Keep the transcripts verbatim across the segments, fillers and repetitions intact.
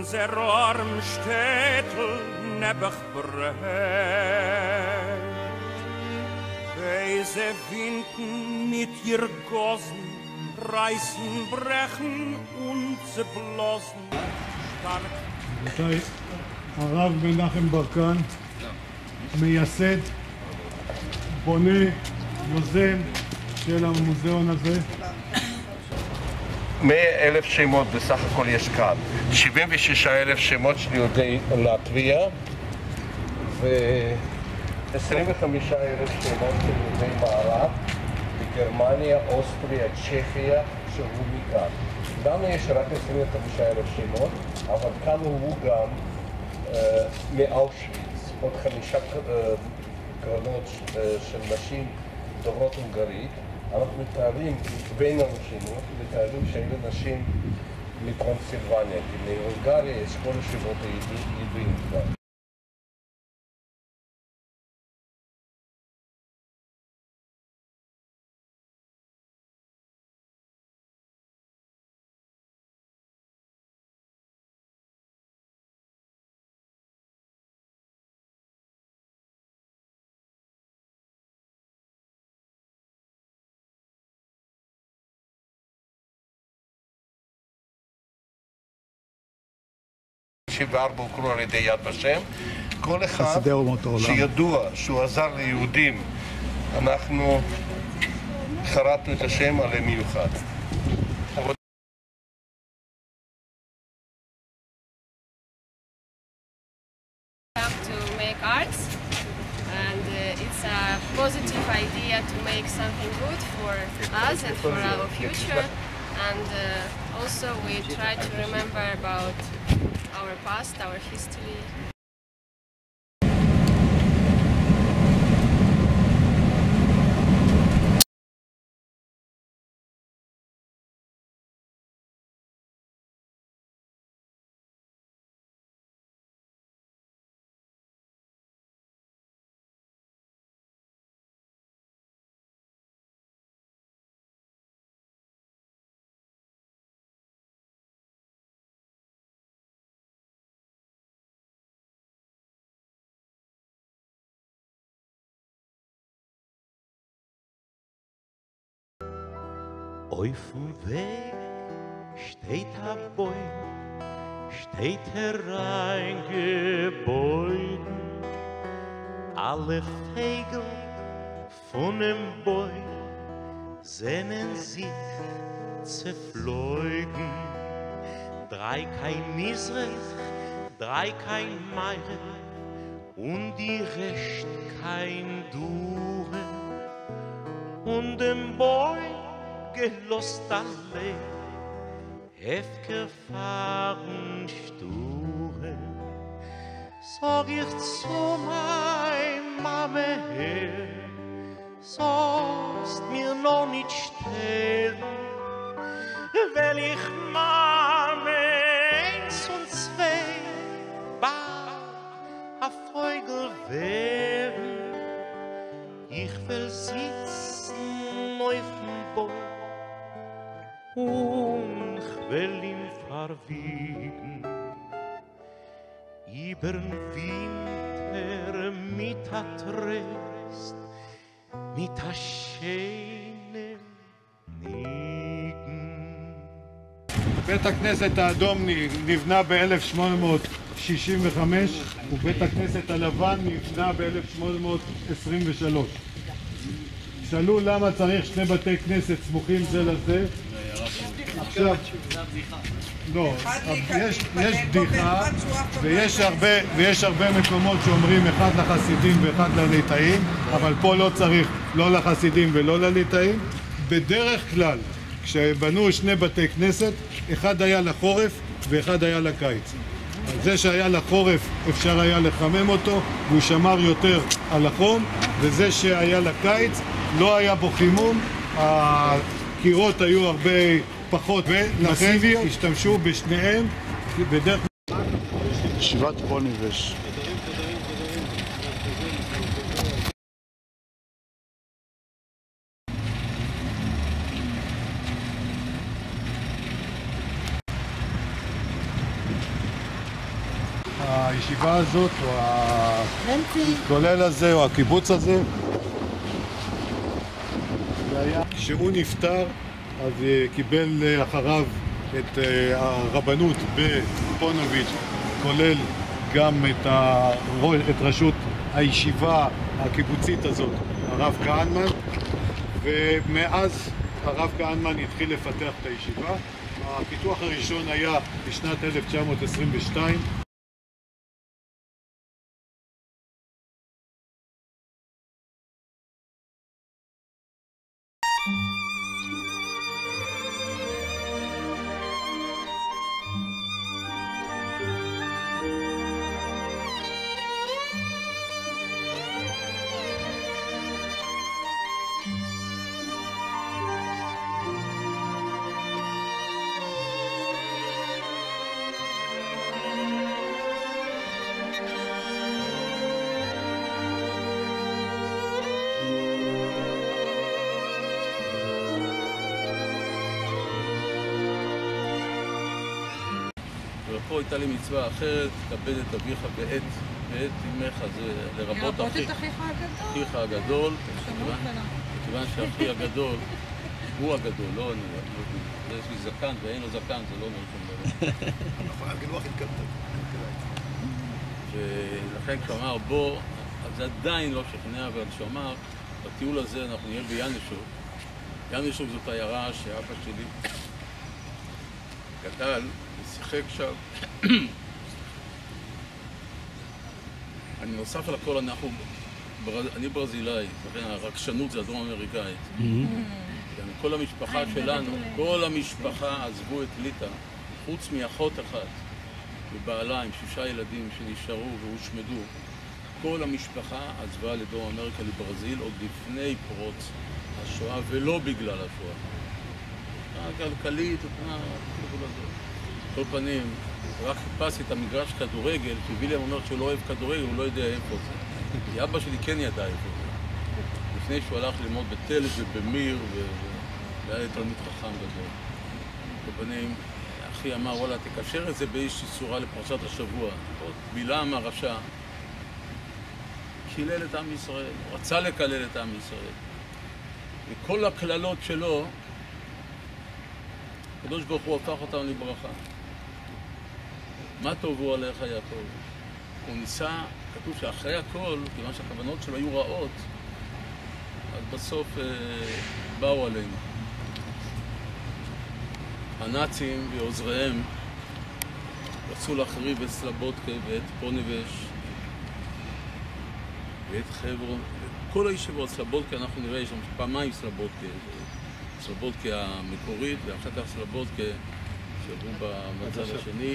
unser arm Städtel nebach brennt. Weise Winden mit ihr Gossen reißen, brechen und zerblossen. Stark. רבותיי, הרב מנחם ברקן, מייסד, בונה, יוזם של המוזיאון הזה. מאה אלף שמות בסך הכל יש כאן, שבעים ושישה אלף שמות של יהודי לטביה ו-עשרים וחמישה אלף שמות של יהודי מערב בגרמניה, אוסטריה, צ'כיה, שהוא מכאן. לנו יש רק עשרים וחמישה אלף שמות, אבל כאן הוא גם אה, מאושוויץ, עוד חמישה אה, קרנות אה, של נשים דוברות הונגרית. אנחנו מתארים בין הרשימות, מתארים שאלה נשים מטרנסילבניה, כי מהונגריה יש כל השמות הידועים כבר. שישים וארבע הוכרו על ידי יד ושם. כל אחד שידוע שהוא עזר ליהודים, אנחנו חרטנו את השם עליהם מיוחד. To make arts, and uh, it's a positive idea to make something good for us and for our future, and uh, also we try to remember about our past, our history. Auf dem Weg steht ein Bäum, steht hereingebeugt. Alle Vögel von dem Bäum sehnen sich zerflogen. Drei kein Misrach, drei kein Meire und die Rest kein Dure. Und dem Bäum gelost alle Hefker fahren sture. Sag ich zu mein Mame her, sollst mir noch nicht sterben, weil ich Mame eins und zwei bald a Vogel werden. Ich will sitzen auf dem Boden und ich will ihm verwiegen, übern Winter mit a Tröst, mit a schönem Nigen. בית הכנסת האדום נבנה ב-אלף שמונה מאות שישים וחמש ובית הכנסת הלבן נבנה ב-אלף שמונה מאות עשרים ושלוש. שאלו למה צריך שני בתי כנסת סמוכים זה לזה. עכשיו, לא, יש בדיחה ויש הרבה, ויש הרבה מקומות שאומרים אחד לחסידים ואחד לליטאים, אבל פה לא צריך לא לחסידים ולא לליטאים. בדרך כלל כשבנו שני בתי כנסת, אחד היה לחורף ואחד היה לקיץ. זה שהיה לחורף אפשר היה לחמם אותו והוא שמר יותר על החום, וזה שהיה לקיץ לא היה בו חימום, הקירות היו הרבה פחות ולכן השתמשו בשניהם בדרך כלל. ישיבת פוניבש. הישיבה הזאת, או הכולל הזה, או הקיבוץ הזה, כשהוא נפטר, אז קיבל אחריו את הרבנות בפונוביץ', כולל גם את, ה... את ראשות הישיבה הקיבוצית הזאת, הרב כהנמן, ומאז הרב כהנמן התחיל לפתח את הישיבה. הפיתוח הראשון היה בשנת אלף תשע מאות עשרים ושתיים. ופה הייתה לי מצווה אחרת, כבד את אביך ואת, ואת אמך, זה לרבות אחיך הגדול. אחיך הגדול, מכיוון שאחי הגדול הוא הגדול, לא אני. יש לי זקן ואין לו זקן, זה לא אומר שום דבר. נכון, הגלוח התקלטות. ולכן כשאמר בוא, אז זה עדיין לא שכנע, אבל כשאמר, בטיול הזה אנחנו נהיה ביאנשוק. יאנשוק זאת עיירה שאבא שלי גדל, שיחק שם. אני נוסף על הכל, אנחנו, אני ברזילאי, לכן הרגשנות זה הדרום אמריקאית. כל המשפחה שלנו, כל המשפחה עזבו את ליטא, חוץ מאחות אחת ובעלה עם שישה ילדים שנשארו והושמדו. כל המשפחה עזבה לדרום אמריקה, לברזיל, עוד לפני פרוץ השואה, ולא בגלל השואה. הכלכלית, כל פנים, רק חיפשתי את המגרש כדורגל, כי ויליאם אומר שהוא לא אוהב כדורגל, הוא לא יודע איפה זה. כי אבא שלי כן ידע איפה זה. לפני שהוא הלך ללמוד בתל ובמיר, והיה תלמיד חכם גדול. כל פנים, אחי אמר, וואלה, תקשר את זה באיזושהי צורה לפרשת השבוע. בלעם הרשע קילל את עם ישראל, רצה לקלל את עם ישראל. וכל הקללות שלו, הקדוש ברוך הוא הפך אותם לברכה. מה טובו עליך יעקב? הוא ניסה, כתוב שאחרי הכל, כיוון שהכוונות שלו היו רעות, אז בסוף אה, באו עלינו. הנאצים ועוזריהם רצו להחריב את סלבודקה ואת פונבש ואת חברון. כל הישיבות, סלבודקה, אנחנו נראה, יש שם פעמיים סלבודקה. סלבודקה המקורית ואחר כך סלבודקה שעברו במצב השני.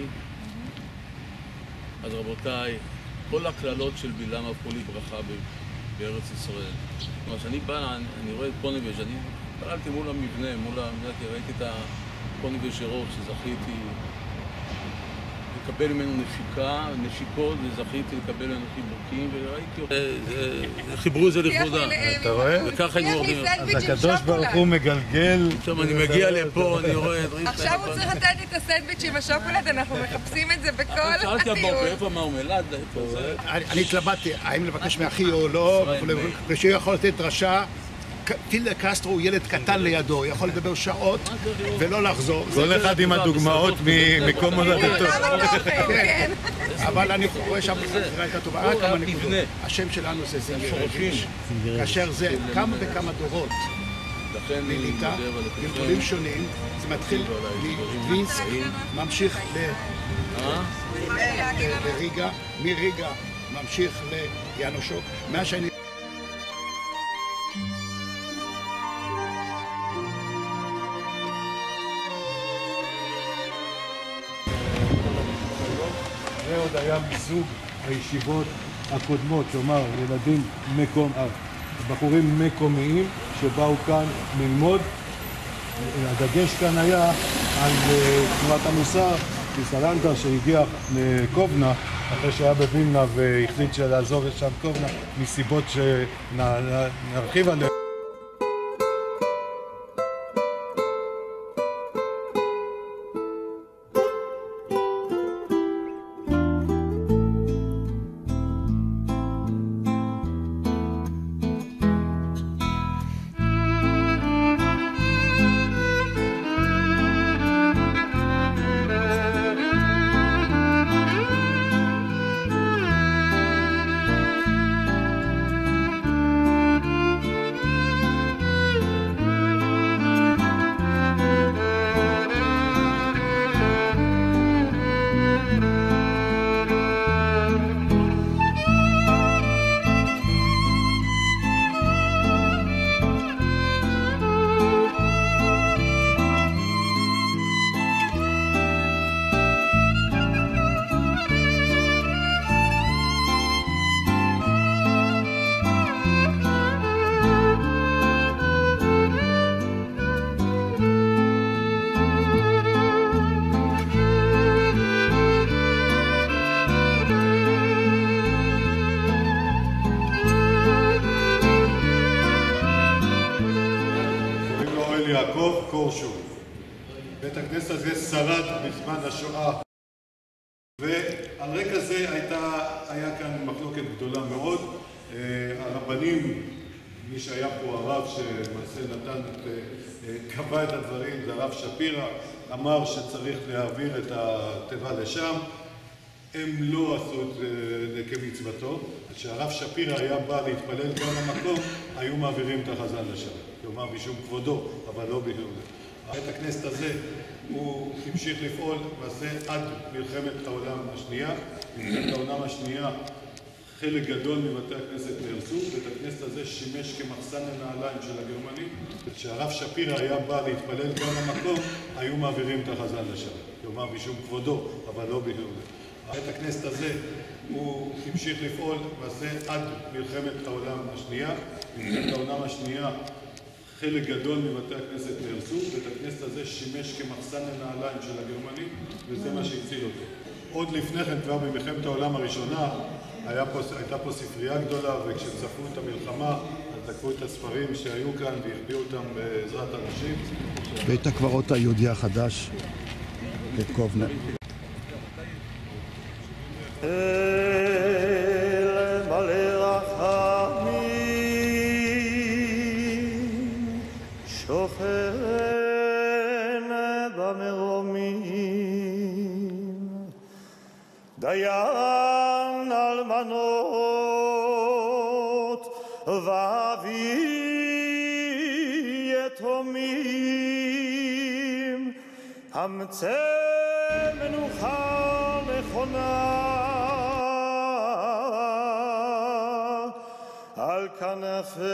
אז רבותיי, כל הכללות של בלעם הפכו לי ברכה בארץ ישראל. כלומר, כשאני בא, אני רואה את פונבש, אני פעלתי מול המבנה, מול המבנה, כי ראיתי את הפונבש ירוק שזכיתי לקבל ממנו נשיקה, נשיקות, וזכיתי לקבל ממנו חיבוקים, וראיתי, חיברו את זה לכבודה. אתה רואה? וככה היינו עורדים. אז הקדוש ברוך הוא מגלגל. עכשיו אני מגיע לפה, אני רואה את ריסטה. עכשיו הוא צריך לתת לי את הסנדוויץ' עם השוקולד, אנחנו מחפשים את זה בכל הטיול. שאלתי הבוקר, איפה מרמלד, איפה זה? אני התלבטתי, האם לבקש מאחי או לא, ושהוא יכול לתת דרשה. פידל קסטרו הוא ילד קטן לידו, יכול לדבר שעות ולא לחזור. כל אחד עם הדוגמאות ממקום מולדתו. אבל אני רואה שם כתוב, השם שלנו זה זינגר רגיש, כאשר זה כמה וכמה דורות מליטא, גלגולים שונים, זה מתחיל מווינסק, ממשיך לריגה, מריגה ממשיך ליאנושוק, מה שאני זה עוד היה מסוג הישיבות הקודמות, כלומר ילדים מקום, בחורים מקומיים שבאו כאן ללמוד. הדגש כאן היה על תנועת המוסר, קיסלנטר שהגיע לקובנה אחרי שהיה בווילנה והחליט לעזוב את שם קובנה מסיבות שנרחיב עליהן. שמואל יעקב קורשו. בית הכנסת הזה שרד בזמן השואה, ועל רקע זה הייתה, היה כאן מחלוקת גדולה מאוד. הרבנים, מי שהיה פה הרב שלמעשה נתן, קבע את הדברים, זה הרב שפירא, אמר שצריך להעביר את התיבה לשם. הם לא עשו את זה כמצוותו. כשהרב שפירא היה בא להתפלל כאן למקום, היו מעבירים את החזן לשם. כלומר, בשום כבודו, אבל לא בשום זה. בית הכנסת הזה הוא המשיך לפעול ועשה עד מלחמת העולם השנייה. מלחמת העולם השנייה חלק גדול מבתי הכנסת נהרסו. בית הכנסת הזה שימש כמחסן לנעליים של הגרמנים. כשהרב שפירא היה בא להתפלל כאן למקום, היו מעבירים את החזן לשם. כלומר, בשום כבודו, אבל לא בשום זה. בית הכנסת הזה הוא המשיך לפעול ועשה עד מלחמת העולם השנייה. מלחמת העולם השנייה חלק גדול מבתי הכנסת נהרסו. בית הכנסת הזה שימש כמחסן לנעליים של הגרמנים, וזה מה שהציל אותו. עוד לפני כן, כבר במלחמת העולם הראשונה, היה פה, הייתה פה ספרייה גדולה, וכשצפו את המלחמה, אז לקחו את הספרים שהיו כאן והחביאו אותם בעזרת אנשים. בית הקברות היהודי החדש בקובנה. אל מלא רחמים שוכן במרומים, דיין אלמנות ואבי יתומים, המצא מנוחה נכונה על כנפי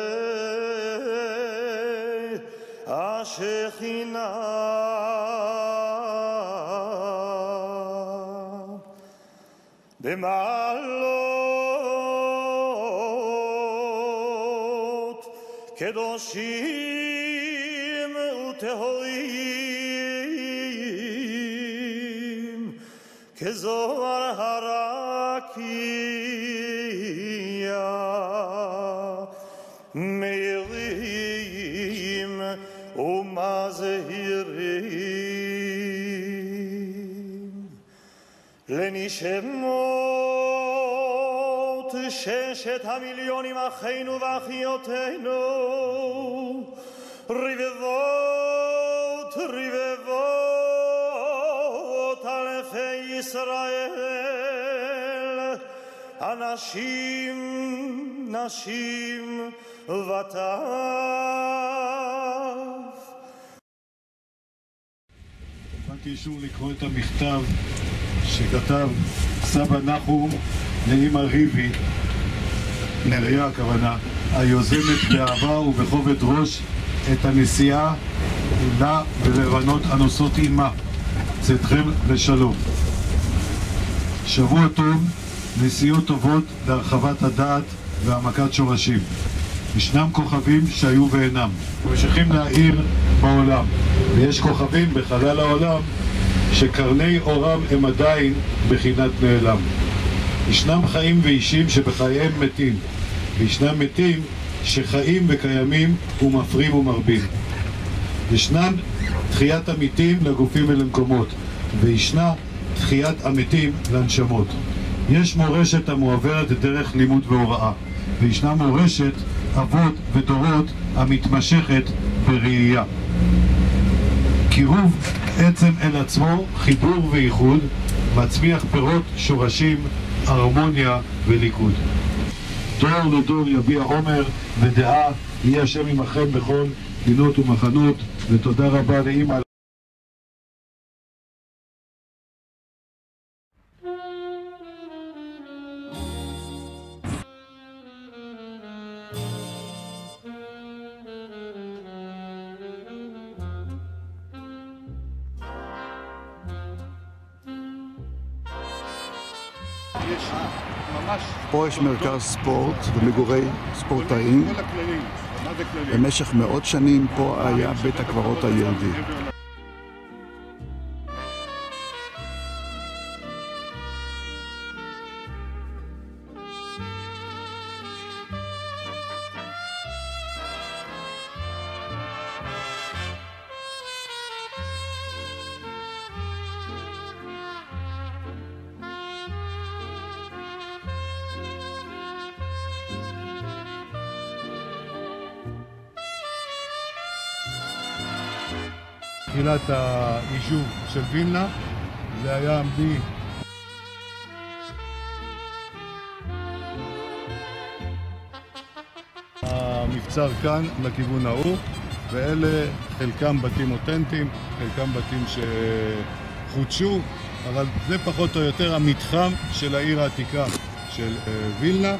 השכינה. במעלות קדושים וטהורים כזוהר הרקיע, מאירים ומזהירים לנשמות ששת המיליונים אחינו ואחיותינו, רבבות רבבות אלפי ישראל, אנשים, נשים וטף. קיבלתי אישור לקרוא את המכתב שכתב סבא נחום לאמא ריבי, נריה הכוונה, היוזמת באהבה ובכובד ראש את הנסיעה לה ולבנות הנוסעות עימה. צאתכם לשלום. שבוע טוב, נסיעות טובות להרחבת הדעת והעמקת שורשים. ישנם כוכבים שהיו ואינם, ממשיכים להאיר בעולם, ויש כוכבים בחלל העולם שקרני אורם הם עדיין בחינת נעלם. ישנם חיים ואישים שבחייהם מתים, וישנם מתים שחיים וקיימים ומפרים ומרבים. ישנן תחיית המתים לגופים ולמקומות, וישנה תחיית המתים לנשמות. יש מורשת המועברת דרך לימוד והוראה, וישנה מורשת אבות ודורות המתמשכת בראייה. קירוב עצם אל עצמו, חיבור וייחוד, מצמיח פירות, שורשים, הרמוניה וליכוד. דור לדור יביע עומר ודעה, יהיה השם עמכם בכל פינות ומחנות, ותודה רבה לאמא. פה יש מרכז ספורט ומגורי ספורטאים. במשך מאות שנים פה היה בית הקברות היהודי. תחילת היישוב של וילנה. זה היה מ... המבצר כאן לכיוון ההוא, ואלה חלקם בתים אותנטיים, חלקם בתים שחודשו, אבל זה פחות או יותר המתחם של העיר העתיקה של וילנה.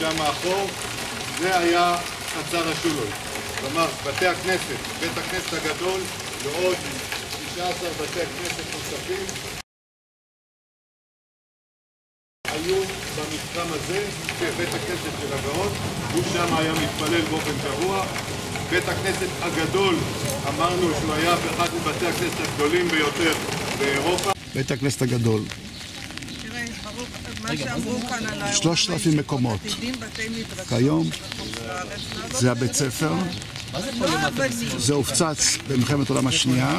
שם מאחור, זה היה חצר השולוי. כלומר, בתי הכנסת, בית הכנסת הגדול ועוד תשעה עשר בתי הכנסת נוספים היו במתחם הזה, בבית הכנסת של הגאון, הוא שם היה מתפלל באופן קבוע. בית הכנסת הגדול, אמרנו שהוא היה באחד מבתי הכנסת הגדולים ביותר באירופה. בית הכנסת הגדול. תראה, ברוך, מה שאמרו כאן על שלושת אלפים מקומות. כיום זה הבית ספר. זה הופצץ במלחמת העולם השנייה,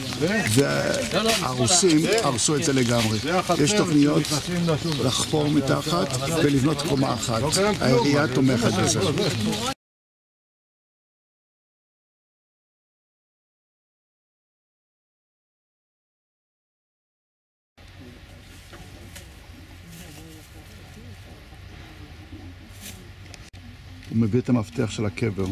והרוסים הרסו את זה לגמרי. יש תוכניות לחפור מתחת ולבנות קומה אחת. העירייה תומכת בזה. הוא מביא את המפתח של הקבר.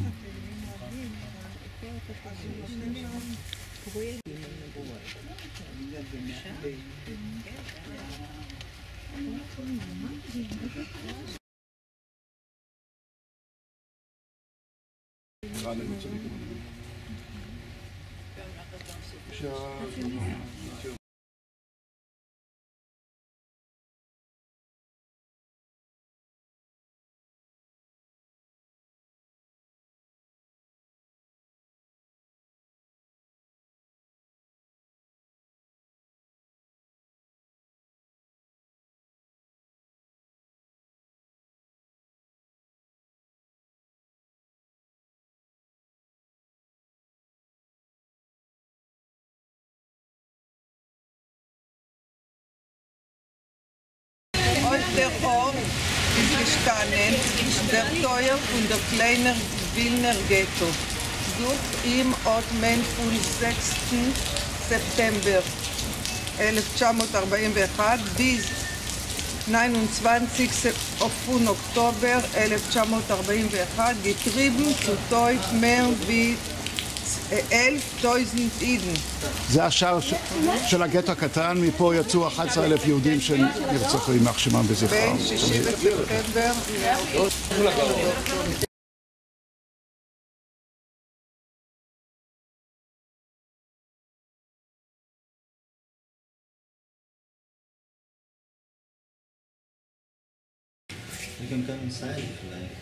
Der Ort ist gestanden, der Teuer von der kleinen Wilner Ghetto. Sucht ihm Otmen vom sechsten September elfzehnhundertvierundarbeitig bis neunundzwanzigsten Oktober elfzehnhundertarbeitig getrieben zu Teut mehr wie אלף עידן. זה השער של הגטו הקטן, מפה יצאו אחד עשר אלף יהודים שנרצחו יימח שמם בזכרם. בין שישי בספטמבר You can come inside if you like.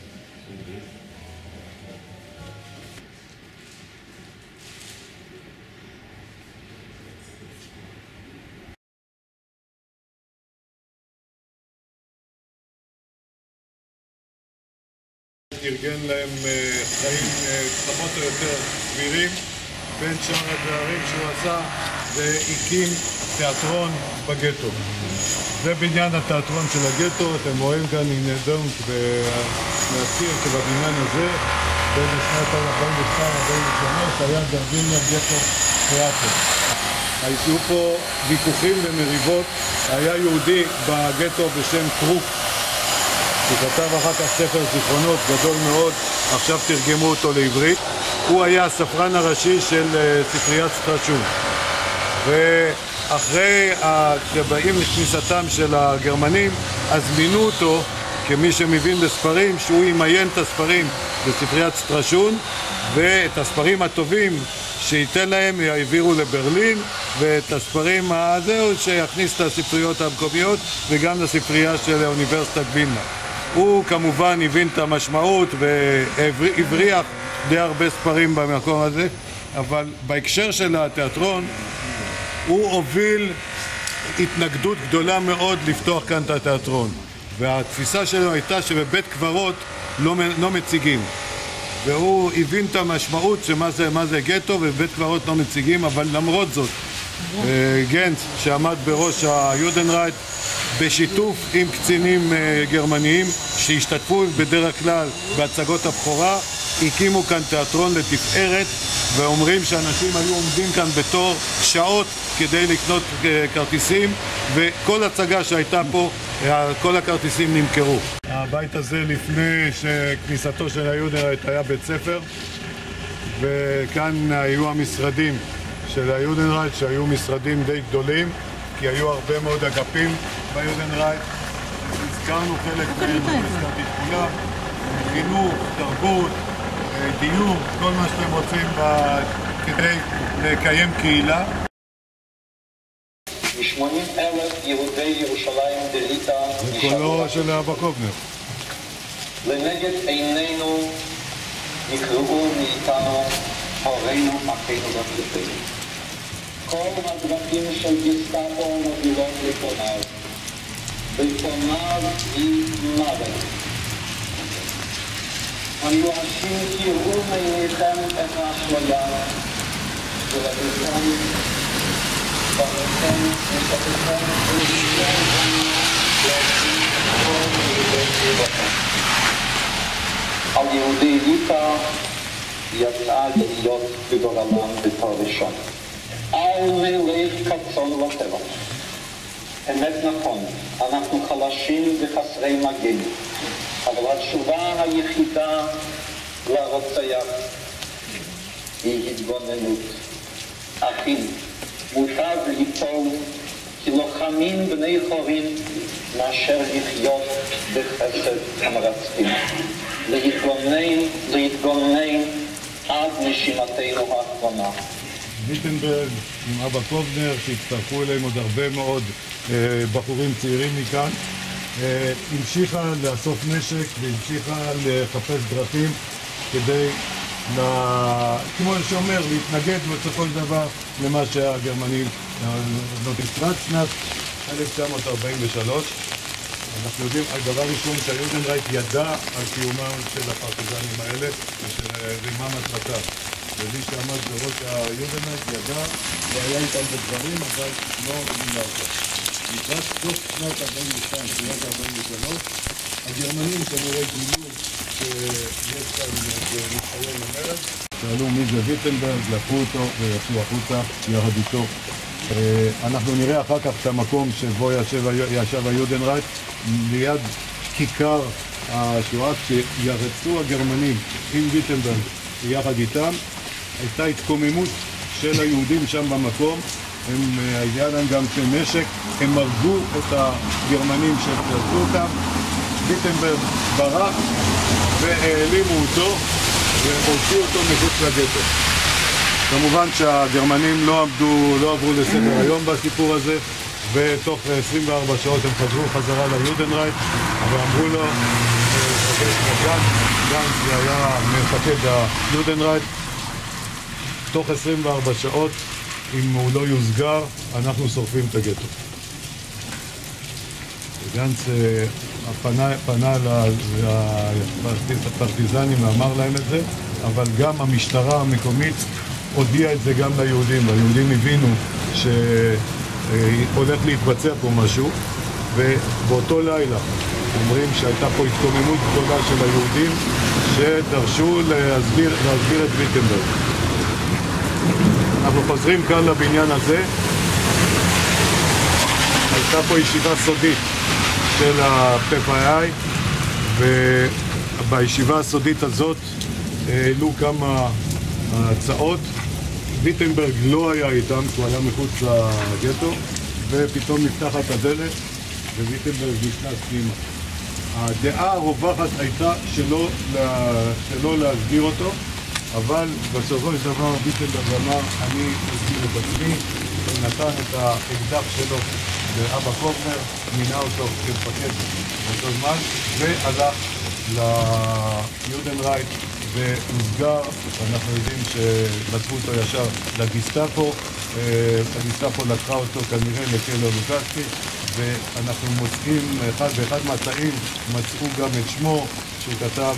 ארגן להם חיים פחות או יותר סבירים. בין שאר הדברים שהוא עשה זה הקים תיאטרון בגטו. זה בניין התיאטרון של הגטו. אתם רואים כאן נהדרות להזכיר שבבניין הזה בין שנת ארבעים ושתיים ארבעים ושלוש היה דרווינר גטו תיאטר. היו פה ויכוחים ומריבות. היה יהודי בגטו בשם קרוק, הוא כתב אחר כך ספר זיכרונות גדול מאוד, עכשיו תרגמו אותו לעברית. הוא היה הספרן הראשי של ספריית סטרשון. ואחרי שבאים לכניסתם של הגרמנים, אז מינו אותו כמי שמבין בספרים, שהוא ימיין את הספרים בספריית סטרשון, ואת הספרים הטובים שייתן להם יעבירו לברלין, ואת הספרים הזהו שיכניס את הספריות המקומיות וגם לספרייה של אוניברסיטת וילנה. הוא כמובן הבין את המשמעות והבריח די הרבה ספרים במקום הזה, אבל בהקשר של התיאטרון הוא הוביל התנגדות גדולה מאוד לפתוח כאן את התיאטרון, והתפיסה שלו הייתה שבבית קברות לא, לא מציגים, והוא הבין את המשמעות שמה זה, מה זה גטו, ובבית קברות לא מציגים. אבל למרות זאת גנץ שעמד בראש היודנרייט בשיתוף עם קצינים גרמניים שהשתתפו בדרך כלל בהצגות הבכורה, הקימו כאן תיאטרון לתפארת, ואומרים שאנשים היו עומדים כאן בתור שעות כדי לקנות כרטיסים, וכל הצגה שהייתה פה, כל הכרטיסים נמכרו. הבית הזה לפני שכניסתו של היודנרייט היה בית ספר, וכאן היו המשרדים של היודנרייט שהיו משרדים די גדולים, כי היו הרבה מאוד אגפים ביודנרייט. הזכרנו חלק מהם, לא הזכרתי את כולם, חינוך, תרבות, דיור, כל מה שאתם רוצים כדי לקיים קהילה. מ-שמונים אלף יהודי ירושלים דליטא זה קולו של אבא קובנר. לנגד עינינו נקראו מאיתנו הורינו, אחינו ואחיותינו. כל הדרכים של גסטאפו מובילות לפניו. בפניו היא מוות. המיואשים תראו מעיניכם את האשליה ולביתם בריכם ושתיכם ולביתם להקים כל יהודי ירושלים. על יהודי ליטא יצאה להיות בגורלם בתור ראשון. אל נלך כצאן לטבח. אמת נכון, אנחנו חלשים וחסרי מגן, אבל התשובה היחידה לרוצח היא התגוננות. אחים, מוטב ליפול כלוחמים בני חורין מאשר לחיות בחסד המרצחים. להתגונן, להתגונן עד נשימתנו האחרונה. ויטנברג עם אבא קובנר, שהצטרפו אליהם עוד הרבה מאוד אה, בחורים צעירים מכאן, אה, המשיכה לאסוף נשק והמשיכה לחפש דרכים כדי, לה, כמו שאומר, להתנגד בסופו של דבר למה שהגרמנים נותנים. לקראת שנת אלף תשע מאות ארבעים ושלוש, אנחנו יודעים, הדבר ראשון שהיודנרייט ידע על קיומם של הפרטיזנים האלה ומה מטרתם. ומי שעמד בראש היודנרייט ידע והיה איתם בדברים, אבל לא מילה אותה. לקראת סוף שנת ארבעים ושתיים, שנת ארבעים ושלוש, הגרמנים כנראה גילו שיש כאן ניסיון למרד. שאלו מי זה ויטנברג, לקחו אותו ויצאו החוצה יחד איתו. אנחנו נראה אחר כך את המקום שבו ישב, ישב היודנרייט, ליד כיכר השואה, כשירצו הגרמנים עם ויטנברג יחד איתם. הייתה התקוממות של היהודים שם במקום, הם, היה להם גם של נשק, הם הרגו את הגרמנים שפרצו אותם. ויטנברג ברח והעלימו אותו והוציאו אותו מחוץ לגטו. כמובן שהגרמנים לא עמדו, לא עברו לסדר היום בסיפור הזה, ותוך עשרים וארבע שעות הם חזרו חזרה ליודנרייט, ואמרו לו, גנץ היה מפקד היודנרייט, תוך עשרים וארבע שעות, אם הוא לא יוסגר, אנחנו שורפים את הגטו. גנץ פנה, פנה לפרטיזנים ואמר להם את זה, אבל גם המשטרה המקומית הודיעה את זה גם ליהודים. היהודים הבינו שהולך להתבצע פה משהו, ובאותו לילה אומרים שהייתה פה התקוממות גדולה של היהודים שדרשו להסביר, להסביר את ויטנברג. אנחנו חוזרים כאן לבניין הזה. הייתה פה ישיבה סודית של ה-פי פי איי, ובישיבה הסודית הזאת העלו כמה הצעות. ויטנברג לא היה איתם, כי הוא היה מחוץ לגטו, ופתאום נפתחת הדלת וויטנברג נכנס פנימה. הדעה הרווחת הייתה שלא, שלא להסביר אותו, אבל בסופו של דבר ויטנברג אמר, אני אסביר את עצמי, נתן את האקדח שלו לאבא קובנר, מינה אותו כמפקד באותו זמן, והלך ליודנרייט והוסגר. אנחנו יודעים שרצפו אותו ישר לגסטאפו, הגסטאפו לקחה אותו כנראה לכלא לוקאסקי, ואנחנו מוצאים, אחד באחד מהתאים מצאו גם את שמו, שהוא כתב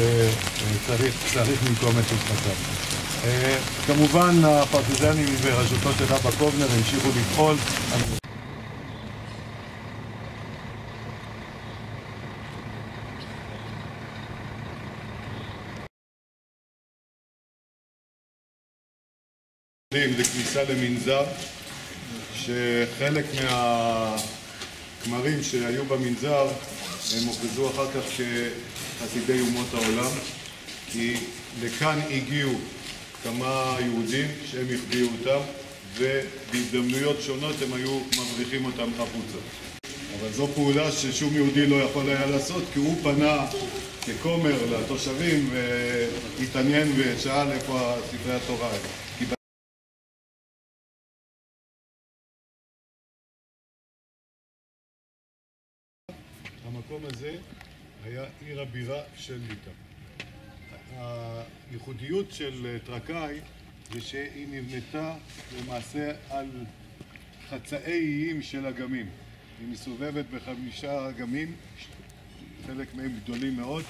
שצריך לנקום את משפטיו. כמובן הפרטיזנים בראשותו של אבא קובנר המשיכו לפעול. לכניסה למנזר, שחלק מהכמרים שהיו במנזר הם הוכרזו אחר כך כחסידי אומות העולם, כי לכאן הגיעו כמה יהודים שהם החביאו אותם, ובהזדמנויות שונות הם היו מבריחים אותם החוצה. אבל זו פעולה ששום יהודי לא יכול היה לעשות, כי הוא פנה ככומר לתושבים והתעניין ושאל איפה ספרי התורה האלה. המקום הזה היה עיר הבירה של ליטא. הייחודיות של טרקאי זה שהיא נבנתה למעשה על חצאי איים של אגמים. היא מסובבת בחמישה אגמים, חלק מהם גדולים מאוד.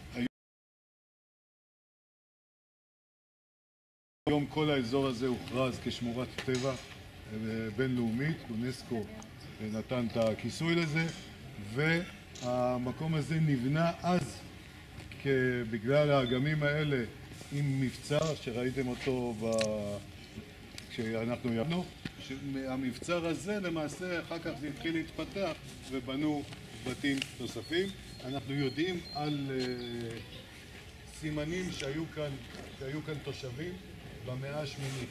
היום כל האזור הזה הוכרז כשמורת טבע בינלאומית, אונסקו נתן את הכיסוי לזה, והמקום הזה נבנה אז בגלל האגמים האלה עם מבצר שראיתם אותו ב... כשאנחנו יבנו. המבצר הזה למעשה אחר כך זה התחיל להתפתח ובנו בתים נוספים. אנחנו יודעים על uh, סימנים שהיו כאן, שהיו כאן תושבים במאה השמינית.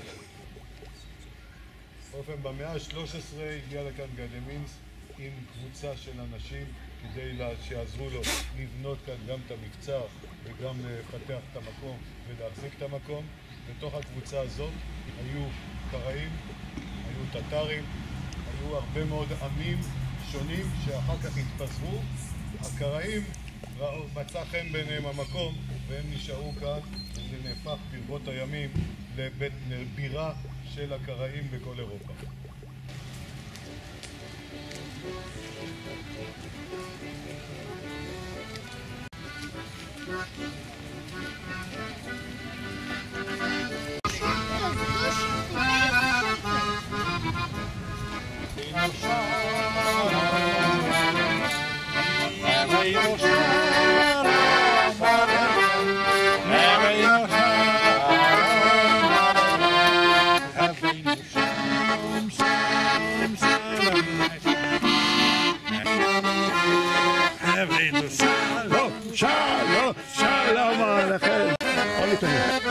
באופן במאה ה-שלוש עשרה הגיע לכאן גדמינס עם קבוצה של אנשים כדי שיעזרו לו לבנות כאן גם את המבצר וגם לפתח את המקום ולהחזיק את המקום. בתוך הקבוצה הזאת היו קראים, היו טטרים, היו הרבה מאוד עמים שונים שאחר כך התפזרו. הקראים מצא חן ביניהם המקום והם נשארו כאן, וזה נהפך ברבות הימים לבית בירה של הקראים בכל אירופה. שלום, שלום עליכם. עוד יותר.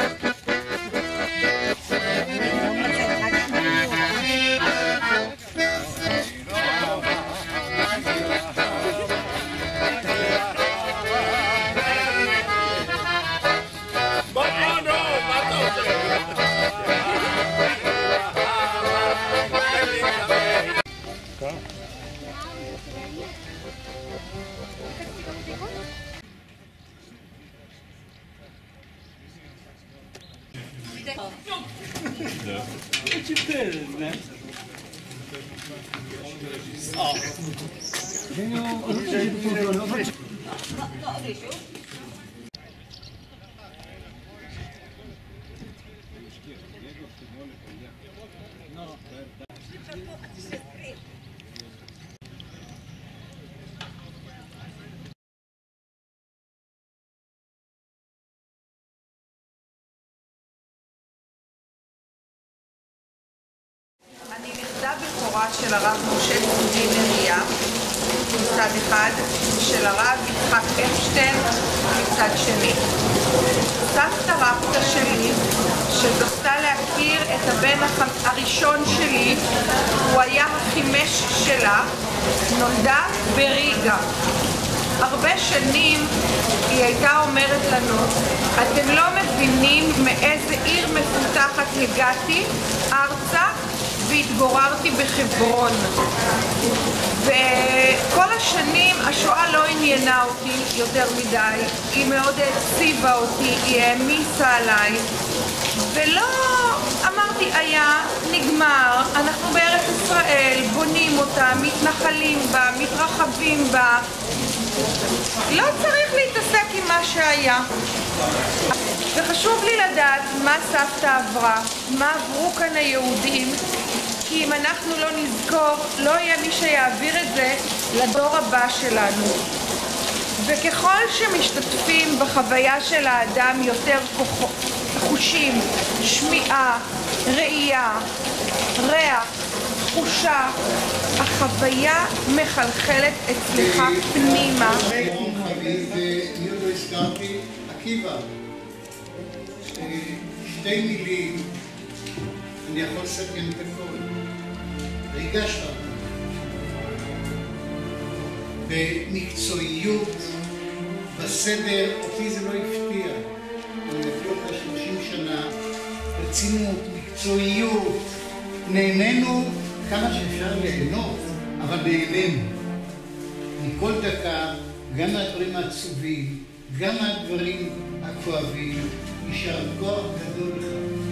אני נכדה בכורה של הרב משה צבי נריה מצד אחד, של הרב יצחק אפשטיין מצד שני. סבתא רבתא שלי, שזכתה להכיר את הבן הראשון שלי, הוא היה החימש שלה, נולדה בריגה. הרבה שנים היא הייתה אומרת לנו, אתם לא מבינים מאיזה עיר מפותחת הגעתי ארצה והתגוררתי בחברון. וכל השנים השואה לא עניינה אותי יותר מדי, היא מאוד העציבה אותי, היא העמיסה עליי, ולא אמרתי היה, נגמר, אנחנו בארץ ישראל, בונים אותה, מתנחלים בה, מתרחבים בה, לא צריך להתעסק עם מה שהיה. וחשוב לי לדעת מה סבתא עברה, מה עברו כאן היהודים, כי אם אנחנו לא נזכור, לא יהיה מי שיעביר את זה לדור הבא שלנו. וככל שמשתתפים בחוויה של האדם יותר חושים, שמיעה, ראייה, ריח, תחושה, החוויה מחלחלת אצלך פנימה. אני עוד לא הזכרתי, עקיבא, שתי מילים, אני יכול לסכם את הכל. ריגשת אותם. במקצועיות, בסדר. אותי זה לא הפתיע. אני מכיר אותה שלושים שנה, רצינות, מקצועיות, נהנינו כמה שאפשר ליהנות, אבל נהנינו. מכל דקה, גם מהדברים העצובים, גם מהדברים הכואבים, יישר כוח גדול לך.